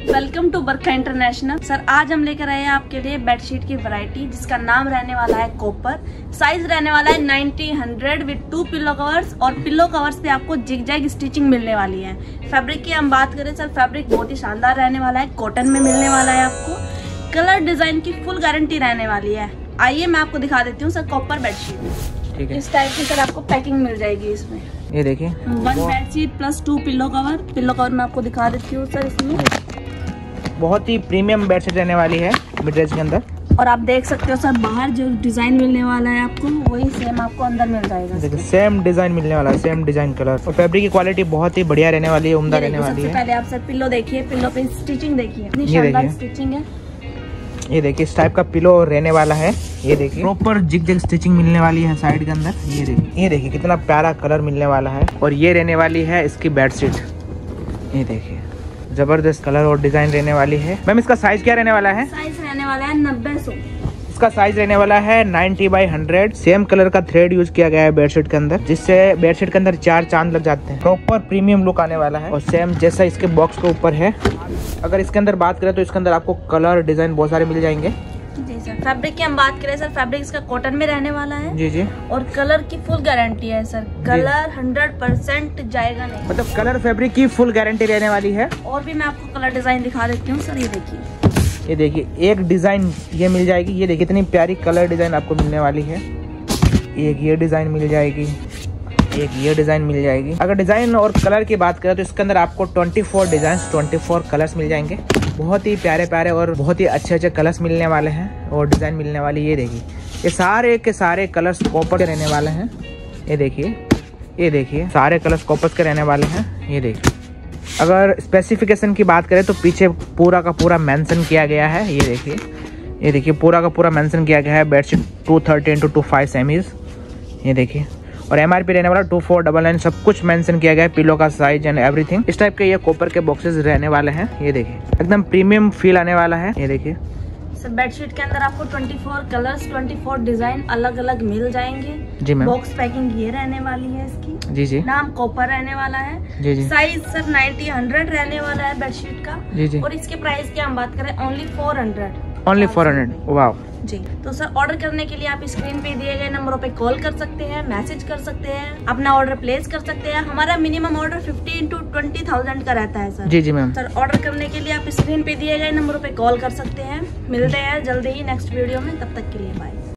Welcome to Barkha international. Sir आज हम लेकर आए हैं आपके लिए बेडशीट की वैरायटी जिसका नाम रहने वाला है कॉपर। साइज रहने वाला है 90-100 विद 2 पिलो कवर्स और पिलो कवर्स पे आपको जिग-जैग स्टिचिंग मिलने वाली है। फैब्रिक की हम बात करें सर, फैब्रिक बहुत ही शानदार रहने वाला है, कॉटन में मिलने वाला है आपको। कलर डिजाइन की फुल गारंटी रहने वाली है। आइए मैं आपको दिखा देती हूँ सर कॉपर बेडशीट। ठीक है, इस टाइप की सर आपको पैकिंग मिल जाएगी इसमें। ये देखिए 1 bedsheet plus 2 pillow cover. Pillow cover मैं आपको दिखा देती हूँ सर इसमें। बहुत ही प्रीमियम बेडशीट रहने वाली है मिड रेंज के अंदर। और आप देख सकते हो सर बाहर जो डिजाइन मिलने वाला है आपको वही सेम आपको अंदर मिल जाएगा। देखिए सेम डिजाइन मिलने वाला है, सेम डिजाइन कलर और फैब्रिक की क्वालिटी बहुत ही बढ़िया रहने वाली है, उम्दा रहने वाली है। पहले आप सर पिलो देखिए, पिलो पे स्टिचिंग देखिए, इतनी शानदार स्टिचिंग है। ये देखिए इस टाइप का पिलो रहने वाला है। ये देखिए प्रॉपर जिग जैग स्टिचिंग मिलने वाली है साइड के अंदर। ये देखिए कितना प्यारा कलर मिलने वाला है। और ये रहने वाली है इसकी बेडशीट। ये देखिए जबरदस्त कलर और डिजाइन रहने वाली है। मैम इसका साइज क्या रहने वाला है? साइज रहने वाला है 90-100। इसका साइज रहने वाला है 90/100। सेम कलर का थ्रेड यूज किया गया है बेडशीट के अंदर, जिससे बेडशीट के अंदर 4 चांद लग जाते हैं। प्रॉपर प्रीमियम लुक आने वाला है और सेम जैसा इसके बॉक्स के ऊपर है। अगर इसके अंदर बात करें तो इसके अंदर आपको कलर डिजाइन बहुत सारे मिल जाएंगे। जी सर। फैब्रिक की हम बात करें सर, फैब्रिक इसका कॉटन में रहने वाला है। जी और कलर की फुल गारंटी है सर, कलर 100% जाएगा नहीं, मतलब कलर फैब्रिक की फुल गारंटी रहने वाली है। और भी मैं आपको कलर डिजाइन दिखा देती हूँ सर। ये देखिए एक डिजाइन ये मिल जाएगी। ये देखिए इतनी प्यारी कलर डिजाइन आपको मिलने वाली है। एक ये डिजाइन मिल जाएगी, एक ये डिजाइन मिल जाएगी। अगर डिजाइन और कलर की बात करें तो इसके अंदर आपको 24 डिजाइन 24 कलर्स मिल जाएंगे। बहुत ही प्यारे प्यारे और बहुत ही अच्छे अच्छे कलर्स मिलने वाले हैं और डिजाइन मिलने वाली। ये देखिए ये सारे के सारे कलर्स कॉपर के रहने वाले हैं। ये देखिए सारे कलर्स कॉपर के रहने वाले हैं। ये देखिए अगर स्पेसिफिकेशन की बात करें तो पीछे पूरा का पूरा मेंशन किया गया है। ये देखिए पूरा का पूरा मेंशन किया गया है। बेडशीट 230x25 सेमीज। ये देखिए और MRP रहने वाला 2499। सब कुछ मेंशन किया गया है, पिलो का साइज एंड एवरीथिंग। इस टाइप के ये कॉपर के बॉक्सेस रहने वाले हैं। ये देखिए एकदम प्रीमियम फील आने वाला है। ये देखिए सर बेडशीट के अंदर आपको 24 कलर्स 24 डिजाइन अलग अलग मिल जाएंगे। जी मैम। बॉक्स पैकिंग ये रहने वाली है इसकी। जी नाम कॉपर रहने वाला है। जी साइज सर 90-100 रहने वाला है बेडशीट का। जी और इसके प्राइस की हम बात करें ओनली 400। वाव जी। तो सर ऑर्डर करने के लिए आप स्क्रीन पे दिए गए नंबरों पे कॉल कर सकते हैं, मैसेज कर सकते हैं, अपना ऑर्डर प्लेस कर सकते हैं। हमारा मिनिमम ऑर्डर 15 to 20,000 का रहता है सर। जी मैम। सर ऑर्डर करने के लिए आप स्क्रीन पे दिए गए नंबरों पे कॉल कर सकते हैं। मिलते हैं जल्दी ही नेक्स्ट वीडियो में, तब तक के लिए बाय।